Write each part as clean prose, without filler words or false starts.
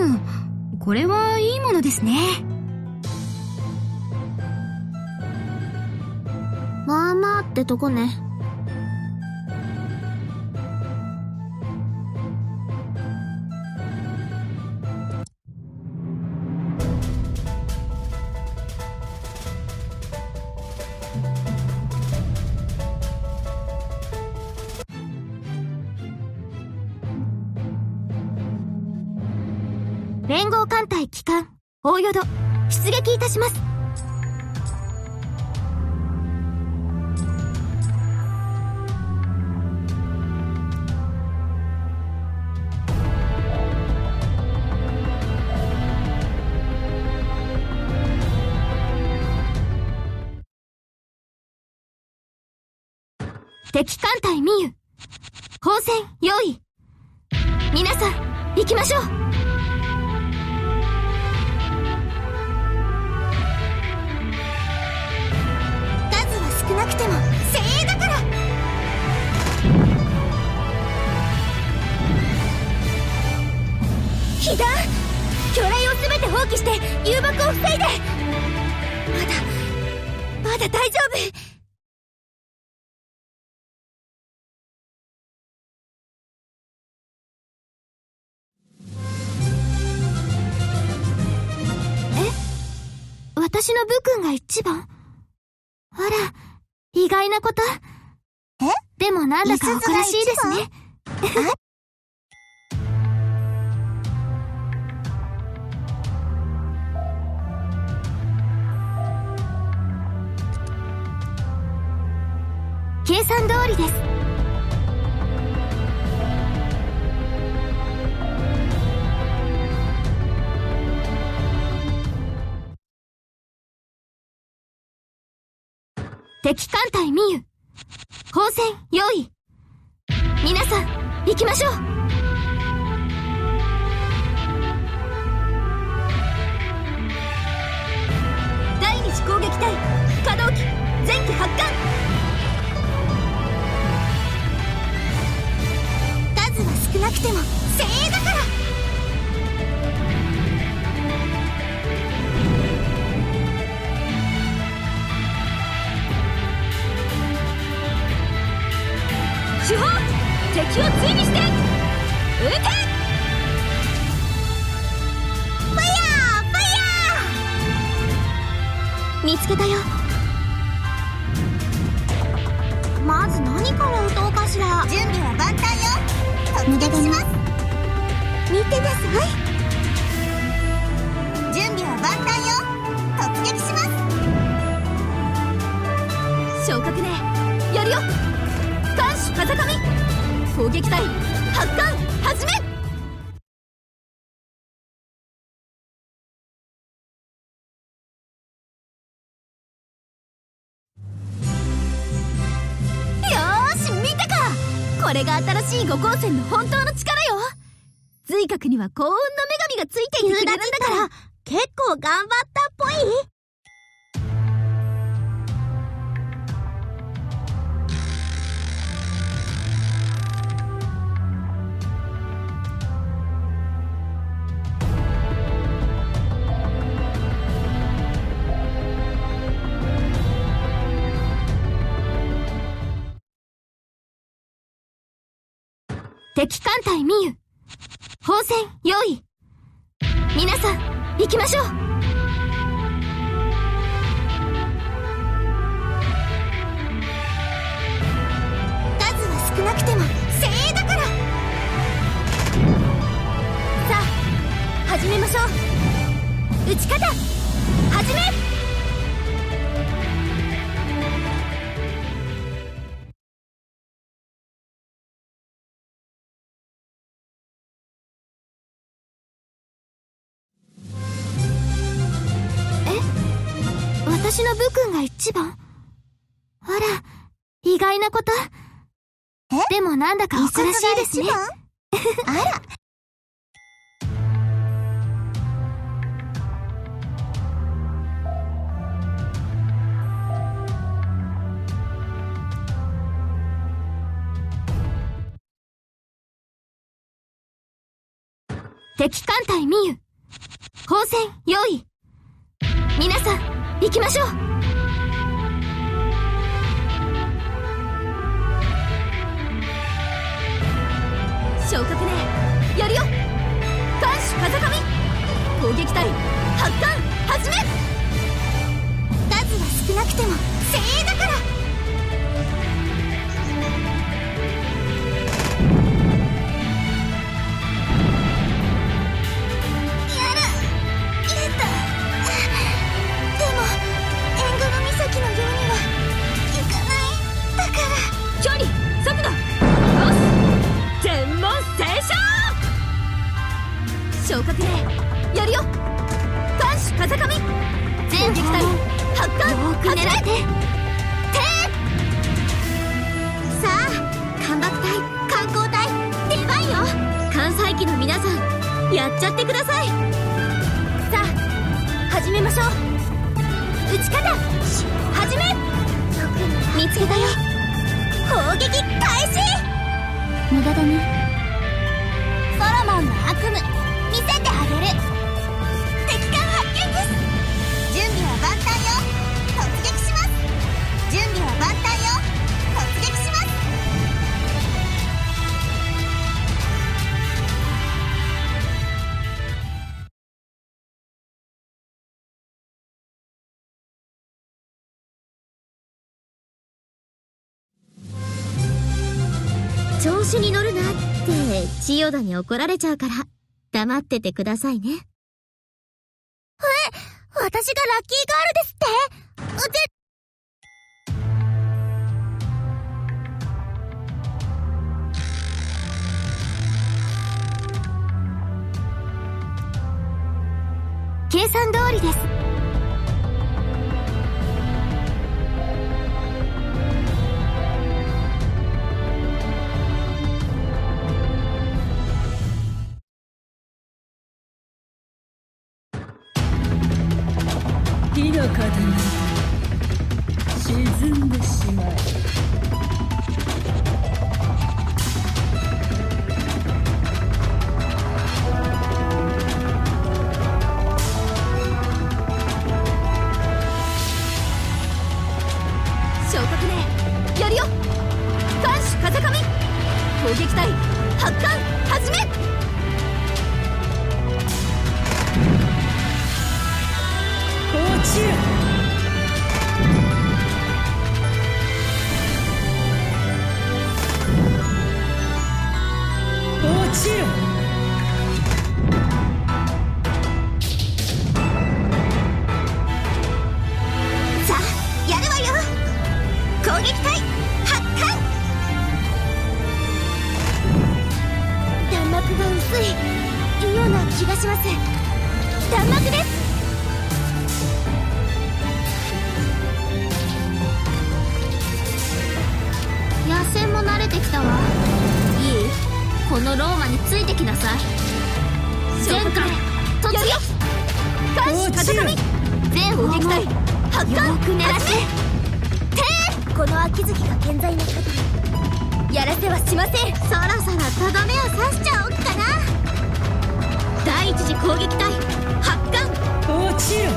これはいいものですね。 まあまあってとこね。連合艦隊旗艦大淀出撃いたします。敵艦隊ミユ砲戦用意。皆さん行きましょう。少なくても精鋭だから。被弾魚雷を全て放棄して誘爆を防いで。まだ大丈夫。私の部君が一番？あら、意外なこと。でもなんだか誇らしいですね。計算通りです。敵艦隊ミユ砲戦用意。皆さん行きましょう。第二次攻撃隊可動機前期発艦。数は少なくても精鋭だから。主砲敵を追尾して撃て。ファイヤーファイヤー。見つけたよ。まず何から撃とうかしら。準備は万端よ。突撃します。見てなさい。準備は万端よ。突撃します。昇格ね。やるよ。艦首風上攻撃隊発艦始め。よーし見たか。これが新しい五光線の本当の力よ。髄核には幸運の女神がついていてくれるんだから、結構頑張ったっぽい。敵艦隊ミユ砲戦用意。皆さん行きましょう。数は少なくても精鋭だから。さあ始めましょう。撃ち方始め。私の部君が一番？あら、意外なこと。でもなんだか誇らしいですね。あら。 敵艦隊ミユ。砲戦用意。皆さん、行きましょう。昇格ね。やるよ。艦首風上。攻撃隊発艦始め。数は少なくても精鋭だから。昇格ね。やるよ。艦首風上。全撃隊発艦始め。さあ、艦爆隊艦砲隊出番よ。艦載機の皆さん、やっちゃってください。さあ、始めましょう。撃ち方始め。見つけたよ。砲撃開始。無駄だね。ソロモンの悪夢見せてあげる。敵艦発見です。準備は万端よ。突撃します。準備は万端よ。突撃します。調子に乗るなって千代田に怒られちゃうから黙っててくださいね。私がラッキーガールですって。計算通りです。 火の風に沈んでしまえ。 昇格ね。やるよ。艦首風上。攻撃隊発艦始め。 落ちる。落ちる。 さあ、やるわよ。攻撃隊発艦。弾幕が薄いような気がします。弾幕です。野戦も慣れてきたわ。いい？このローマについてきなさい。全艦突撃。艦首風上。全砲撃隊発艦狙ってこの秋月が健在な限りやらせはしません。そろそろとどめを刺しちゃおっかな。第一次攻撃隊発艦。 落ちる。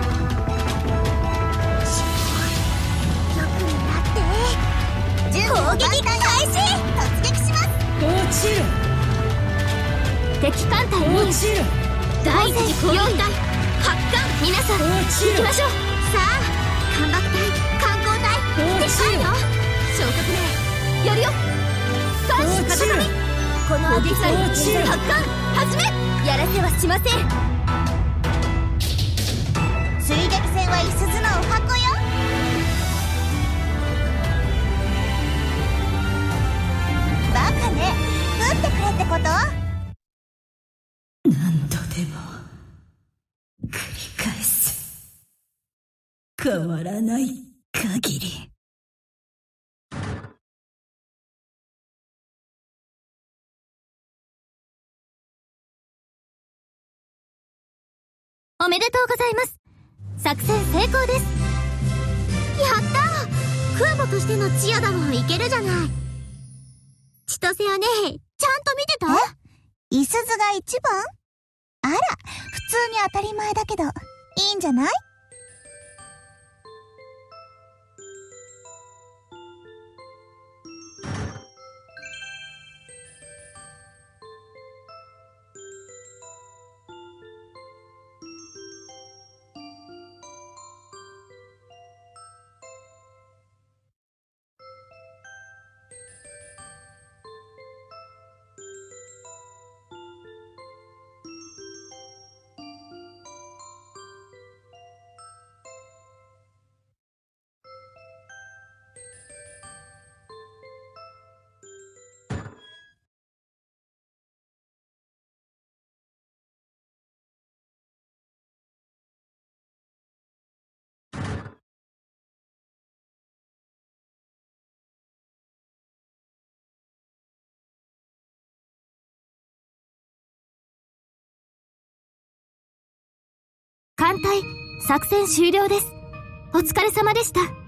攻撃開始。突撃します。 落ちる。 敵艦隊に第一次攻撃隊発艦。皆さん行きましょう。さあ、艦爆隊艦砲隊出番よ。昇格ね。やるよ。艦首風上。この攻撃隊発艦始め。やらせはしません。追撃戦は五十鈴のお箱よ。バカね。撃ってくれってこと？ 何度でも繰り返す。変わらない限り。 おめでとうございます。作戦成功です。やったー。空母としての千代田もいけるじゃない。千歳はね、ちゃんと見てた？五十鈴が一番？ 通に当たり前だけど、いいんじゃない？ 艦隊、作戦終了です。お疲れ様でした。